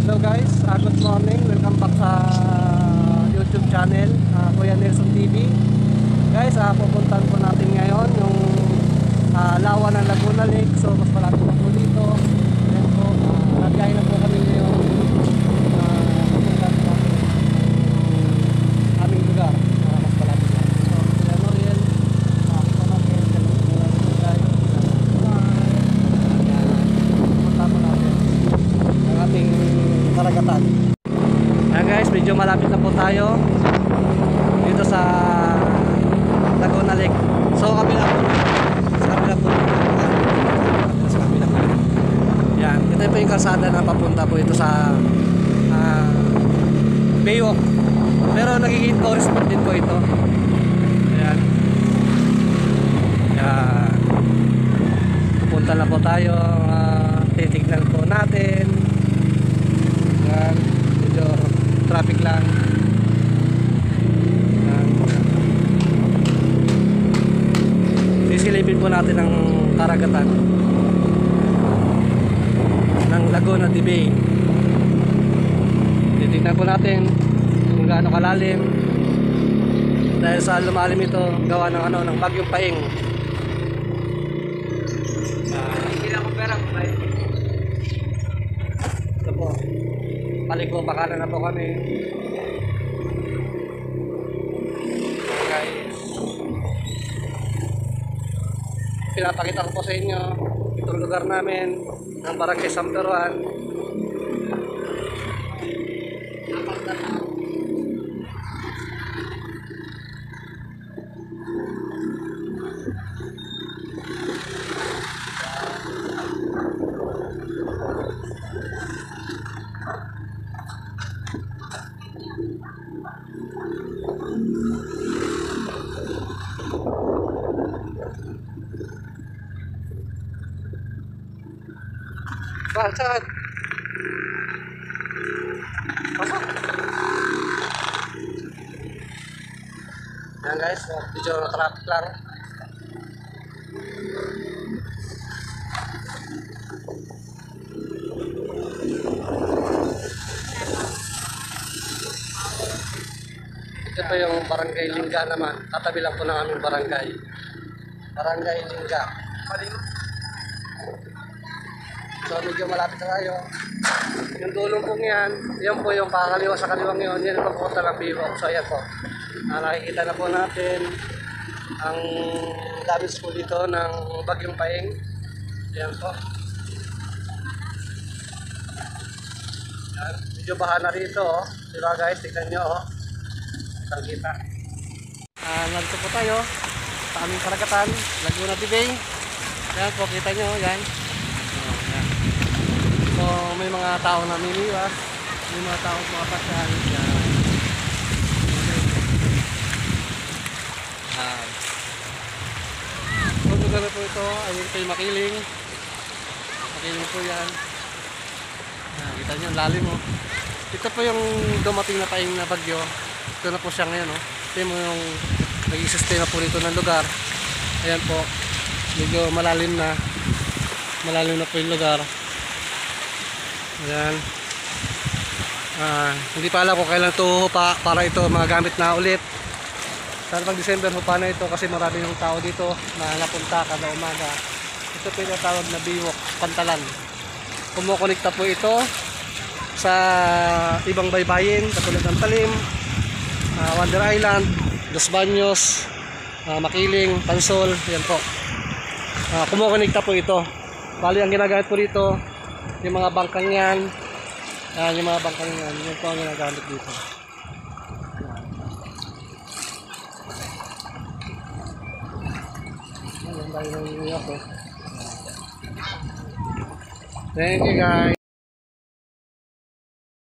Hello guys, good morning. Welcome back sa YouTube channel, Kuya Nelson TV. Guys, pupuntahan po natin ngayon yung lawa ng Laguna Lake. So mas malapit na po dito. Ayan po, nagkain na po kami ngayon. Pupuntahan po natin aming lugar. Mas malapit na. So, Kuya Noriel, kita natin. Guys, pupuntahan po natin ang ating karagatan. Ayan guys, medyo malapit na po tayo dito sa Laguna Lake. So kabila po, sa kabila po, sa kabila po. Yan, ito po yung kalsada na papunta po ito sa Baywalk. Pero nagiging tourist spot din po ito. Ayan. Yan. Pupunta na po tayo, titignan po natin. Yan, medyo traffic lang. Yan. Sisilipin po natin ang karagatan ng Laguna de Bay. Titignan po natin kung gaano kalalim, dahil sa lumalim ito gawa ng ng bagyong Paing. Hindi na akong pera kung ito po, paliko bakalan na po kami guys. Pinapakita ko po sa inyo itong lugar namin ng Barangay Samperuan. Saan? Pasok. Yan guys, medyo traffic lang. Ito po yung Barangay Lingga naman. Katabi lang po ng aming barangay. Barangay Lingga. So medyo malapit na tayo. Yung dulong pong yan po yung pakaliwa sa kaliwang yun. Yan ang papunta ng Baywalk. So ayan po. Nakikita na po natin ang damage po dito ng bagyong Paing. Ayan po. Ayan. Medyo baha na rito. Oh. Diba guys, tignan nyo. Oh. Kita. Nandito po tayo sa aming karagatan, Laguna de Bay. Ayan po, kita nyo. Ayan. Ayan. So may mga tao na miniwas, may mga tao pumapasyal. So lugar na po ito, ayun po yung Makiling. Makiling po yan. Kita nyo, ang lalim mo. Ito po yung dumating na Paing na bagyo. Ito na po siya ngayon. Ito mo yung naging sistema po rito ng lugar. Ayan po, medyo malalim na. Malalim na po yung lugar. Ayan. Hindi pa alam kung kailan ito hupa para ito magagamit na ulit. Sana pag December hupa na ito kasi marami yung tao dito na napunta kada umaga. Ito po yung tawag na Baywalk, Pantalan. Kumukonekta po ito sa ibang baybayin katulad ng Talim, Wonder Island, Los Baños, Makiling, Pansol. Yan po. Kumukonekta po ito. Bali ang ginagamit po dito yung mga bangkang yan. Yung mga bangkang yan, yun po ang ginagamit dito. Thank you guys.